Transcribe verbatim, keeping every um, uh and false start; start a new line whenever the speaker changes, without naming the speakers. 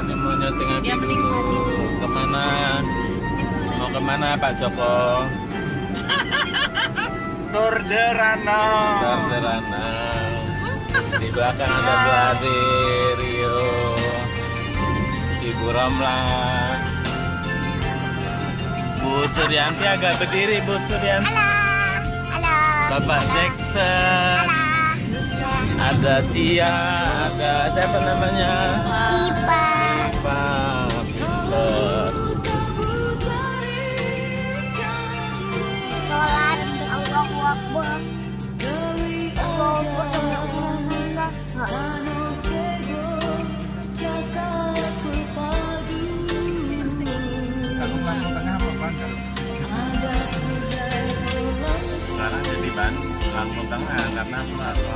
ini mau nyeting
Dia
dulu. Kemana? Mau kemana Pak Joko?
Tour de Ranau.
Tour de Ranau. Di belakang ada Bu Ade, Rio, Ibu Romla, Bu Suryanti agak berdiri, Bu Suryanti.
Halo.
Bapak Jackson. Ada Cia, ada siapa namanya?
Ipa.
Pak Pinter.
Sholat Allahu Akbar. Allahu Akbar.
Kalau lampu tengah apa Bandar?
Sekarang jadi ban lampu tengah karena